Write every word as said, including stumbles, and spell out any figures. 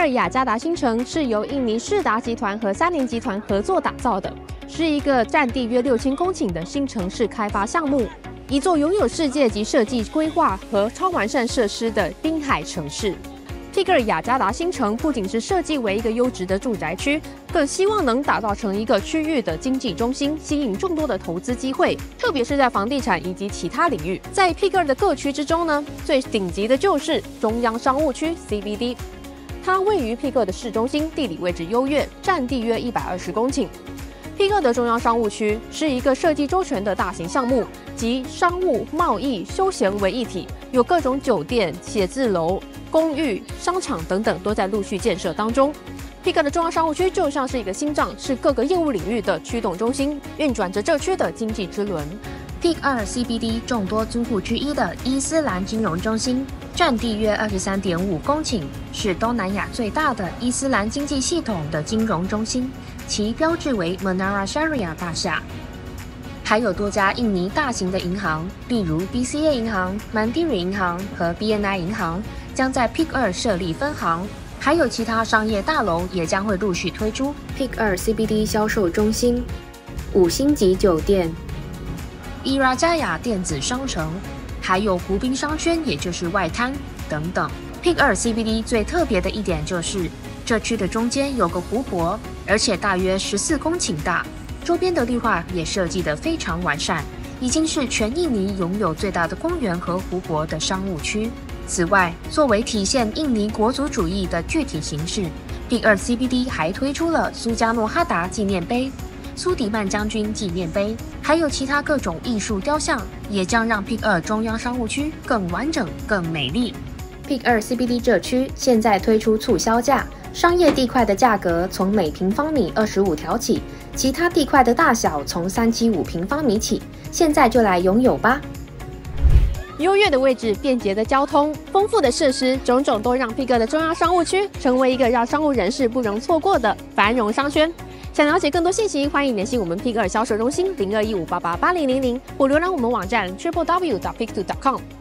尔雅加达新城是由印尼世达集团和三菱集团合作打造的，是一个占地约六千公顷的新城市开发项目，一座拥有世界级设计规划和超完善设施的滨海城市。P I G 雅加达新城不仅是设计为一个优质的住宅区，更希望能打造成一个区域的经济中心，吸引众多的投资机会，特别是在房地产以及其他领域。在 P I G 的各区之中呢，最顶级的就是中央商务区 C B D， 它位于 P I G 的市中心，地理位置优越，占地约一百二十公顷。P I G 的中央商务区是一个设计周全的大型项目，集商务、贸易、休闲为一体，有各种酒店、写字楼、公寓、商场等等都在陆续建设当中。P I G 的中央商务区就像是一个心脏，是各个业务领域的驱动中心，运转着这区的经济之轮。 P I G 二 C B D 众多租户之一的伊斯兰金融中心，占地约二十三点五公顷，是东南亚最大的伊斯兰经济系统的金融中心，其标志为 Menara Sharia 大厦。还有多家印尼大型的银行，例如 B C A 银行、曼迪瑞银行和 B N I 银行，将在 P I G 二设立分行。还有其他商业大楼也将会陆续推出。P I G 二 C B D 销售中心、五星级酒店、伊拉加雅电子商城，还有湖滨商圈，也就是外滩等等。P I G 二 C B D 最特别的一点就是，这区的中间有个湖泊，而且大约十四公顷大。周边的绿化也设计得非常完善，已经是全印尼拥有最大的公园和湖泊的商务区。此外，作为体现印尼国族主义的具体形式 ，P I G 二 C B D 还推出了苏加诺哈达纪念碑、苏迪曼将军纪念碑，还有其他各种艺术雕像，也将让 P I G 二中央商务区更完整、更美丽。P I G 二 C B D 这区现在推出促销价，商业地块的价格从每平方米二十五条起，其他地块的大小从三七五平方米起。现在就来拥有吧！ 优越的位置、便捷的交通、丰富的设施，种种都让 P I G 的中央商务区成为一个让商务人士不容错过的繁荣商圈。想了解更多信息，欢迎联系我们 P I G 二销售中心零二一五八八八零零零，或浏览我们网站 triple w dot p i g two dot com。